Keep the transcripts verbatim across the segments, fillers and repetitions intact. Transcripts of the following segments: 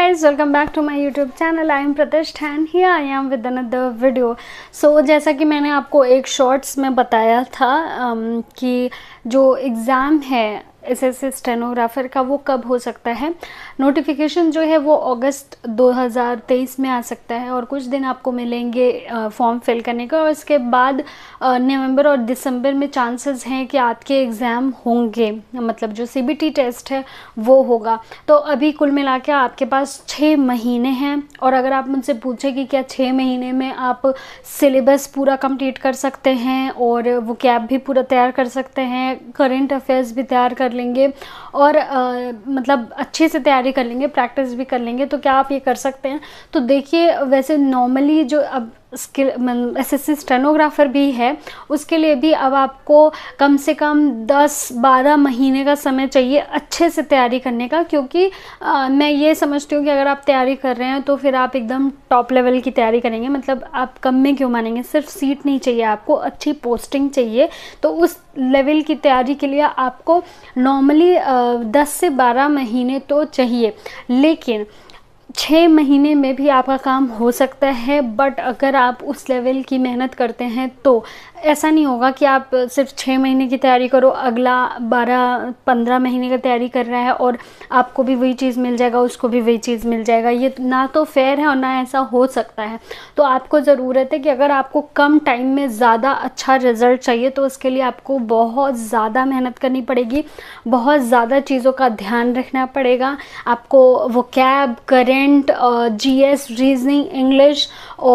guys, welcome back to my YouTube channel. I am Pratishtha and here I am with another video. So जैसा कि मैंने आपको एक shorts में बताया था um, कि जो एग्ज़ाम है एसएससी स्टेनोग्राफर का वो कब हो सकता है। नोटिफिकेशन जो है वो अगस्त दो हज़ार तेईस में आ सकता है और कुछ दिन आपको मिलेंगे फॉर्म फिल करने का और इसके बाद नवंबर और दिसंबर में चांसेस हैं कि आपके एग्ज़ाम होंगे, मतलब जो सीबीटी टेस्ट है वो होगा। तो अभी कुल मिला के आपके पास छः महीने हैं और अगर आप मुझसे पूछें कि क्या छः महीने में आप सिलेबस पूरा कंप्लीट कर सकते हैं और वो कैब भी पूरा तैयार कर सकते हैं, करेंट अफेयर्स भी तैयार कर लेंगे और आ, मतलब अच्छे से तैयारी कर लेंगे, प्रैक्टिस भी कर लेंगे, तो क्या आप ये कर सकते हैं? तो देखिए, वैसे नॉर्मली जो अब स्किल एसएससी स्टेनोग्राफर भी है उसके लिए भी अब आपको कम से कम दस बारह महीने का समय चाहिए अच्छे से तैयारी करने का, क्योंकि आ, मैं ये समझती हूँ कि अगर आप तैयारी कर रहे हैं तो फिर आप एकदम टॉप लेवल की तैयारी करेंगे, मतलब आप कम में क्यों मानेंगे। सिर्फ सीट नहीं चाहिए, आपको अच्छी पोस्टिंग चाहिए। तो उस लेवल की तैयारी के लिए आपको नॉर्मली दस से बारह महीने तो चाहिए, लेकिन छः महीने में भी आपका काम हो सकता है। बट अगर आप उस लेवल की मेहनत करते हैं तो ऐसा नहीं होगा कि आप सिर्फ छः महीने की तैयारी करो, अगला बारह पंद्रह महीने का तैयारी कर रहा है और आपको भी वही चीज़ मिल जाएगा, उसको भी वही चीज़ मिल जाएगा। ये ना तो फेयर है और ना ऐसा हो सकता है। तो आपको ज़रूरत है कि अगर आपको कम टाइम में ज़्यादा अच्छा रिज़ल्ट चाहिए तो उसके लिए आपको बहुत ज़्यादा मेहनत करनी पड़ेगी, बहुत ज़्यादा चीज़ों का ध्यान रखना पड़ेगा। आपको vocab, current, GS, reasoning, English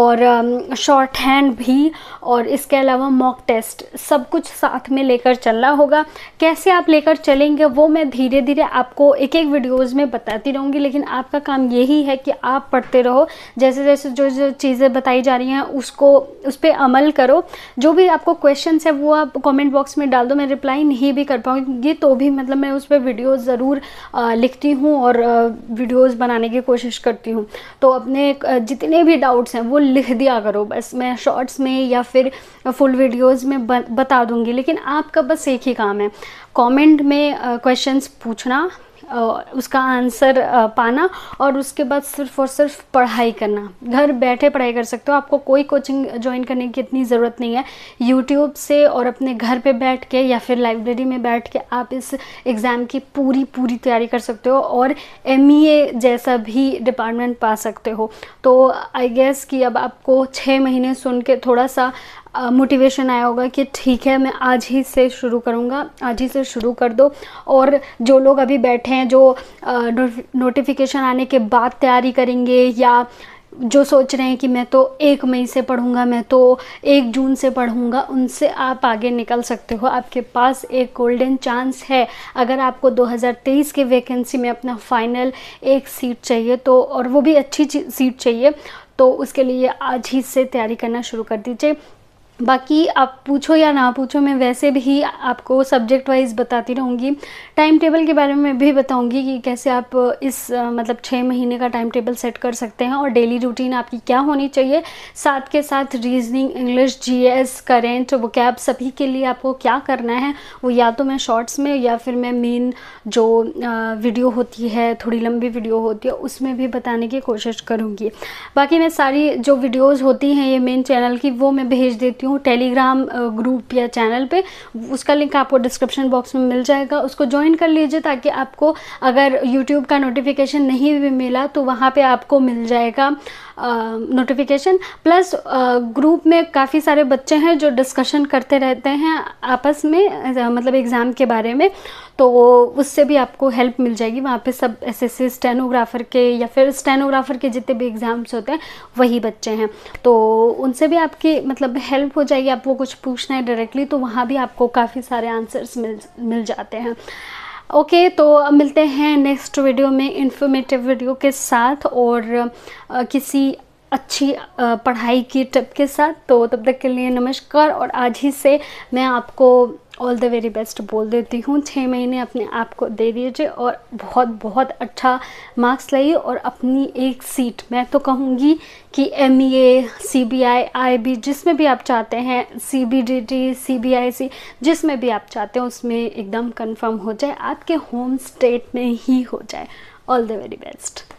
और शॉर्ट हैंड भी, और इसके अलावा मॉक टेस्ट, सब कुछ साथ में लेकर चलना होगा। कैसे आप लेकर चलेंगे वो मैं धीरे धीरे आपको एक एक वीडियोज़ में बताती रहूँगी, लेकिन आपका काम यही है कि आप पढ़ते रहो, जैसे जैसे जो जो चीज़ें बताई जा रही हैं उसको उस पर अमल करो। जो भी आपको क्वेश्चंस है वो आप कमेंट बॉक्स में डाल दो, मैं रिप्लाई नहीं भी कर पाऊँगी तो भी मतलब मैं उस पर वीडियोज़ ज़रूर लिखती हूँ और वीडियोज़ बनाने की कोशिश करती हूँ। तो अपने जितने भी डाउट्स हैं वो लिख दिया करो, बस मैं शॉर्ट्स में या फिर फुल वीडियोस में बता दूंगी। लेकिन आपका बस एक ही काम है, कमेंट में क्वेश्चंस पूछना, उसका आंसर पाना और उसके बाद सिर्फ और सिर्फ पढ़ाई करना। घर बैठे पढ़ाई कर सकते हो, आपको कोई कोचिंग ज्वाइन करने की इतनी ज़रूरत नहीं है। यूट्यूब से और अपने घर पे बैठ के या फिर लाइब्रेरी में बैठ के आप इस एग्ज़ाम की पूरी पूरी तैयारी कर सकते हो और एमईए जैसा भी डिपार्टमेंट पा सकते हो। तो आई गेस कि अब आपको छः महीने सुन के थोड़ा सा मोटिवेशन आया होगा कि ठीक है मैं आज ही से शुरू करूँगा, आज ही से शुरू कर दो। और जो लोग अभी बैठे हैं, जो नोटिफिकेशन आने के बाद तैयारी करेंगे या जो सोच रहे हैं कि मैं तो एक मई से पढ़ूंगा, मैं तो एक जून से पढ़ूंगा, उनसे आप आगे निकल सकते हो। आपके पास एक गोल्डन चांस है। अगर आपको दो हज़ार तेईस के वैकेंसी में अपना फाइनल एक सीट चाहिए तो, और वो भी अच्छी सीट चाहिए, तो उसके लिए आज ही से तैयारी करना शुरू कर दीजिए। बाकी आप पूछो या ना पूछो, मैं वैसे भी आपको सब्जेक्ट वाइज बताती रहूँगी। टाइम टेबल के बारे में भी बताऊँगी कि कैसे आप इस मतलब छः महीने का टाइम टेबल सेट कर सकते हैं और डेली रूटीन आपकी क्या होनी चाहिए। साथ के साथ reasoning, English, GS, current, vocab सभी के लिए आपको क्या करना है वो या तो मैं शॉर्ट्स में या फिर मैं मेन जो वीडियो होती है, थोड़ी लंबी वीडियो होती है, उसमें भी बताने की कोशिश करूँगी। बाकी मैं सारी जो वीडियोज़ होती हैं ये मेन चैनल की वो मैं भेज देती हूँ टेलीग्राम ग्रुप या चैनल पे, उसका लिंक आपको डिस्क्रिप्शन बॉक्स में मिल जाएगा। उसको ज्वाइन कर लीजिए ताकि आपको अगर यूट्यूब का नोटिफिकेशन नहीं भी मिला तो वहाँ पे आपको मिल जाएगा नोटिफिकेशन। प्लस ग्रुप में काफ़ी सारे बच्चे हैं जो डिस्कशन करते रहते हैं आपस में, मतलब एग्ज़ाम के बारे में, तो उससे भी आपको हेल्प मिल जाएगी। वहाँ पे सब एसएससी स्टेनोग्राफर के या फिर स्टेनोग्राफर के जितने भी एग्ज़ाम्स होते हैं वही बच्चे हैं, तो उनसे भी आपकी मतलब हेल्प हो जाएगी। आप वो कुछ पूछना है डायरेक्टली तो वहाँ भी आपको काफ़ी सारे आंसर्स मिल मिल जाते हैं। ओके okay, तो अब मिलते हैं नेक्स्ट वीडियो में इन्फॉर्मेटिव वीडियो के साथ और आ, किसी अच्छी आ, पढ़ाई की टिप के साथ। तो तब तक के लिए नमस्कार और आज ही से मैं आपको ऑल द वेरी बेस्ट बोल देती हूँ। छः महीने अपने आप को दे दीजिए और बहुत बहुत अच्छा मार्क्स लाइए और अपनी एक सीट, मैं तो कहूँगी कि एमईए, सीबीआई, आईबी, जिसमें भी आप चाहते हैं, सीबीडीटी, सीबीआईसी, जिसमें भी आप चाहते हैं उसमें एकदम कंफर्म हो जाए, आपके होम स्टेट में ही हो जाए। All the very best.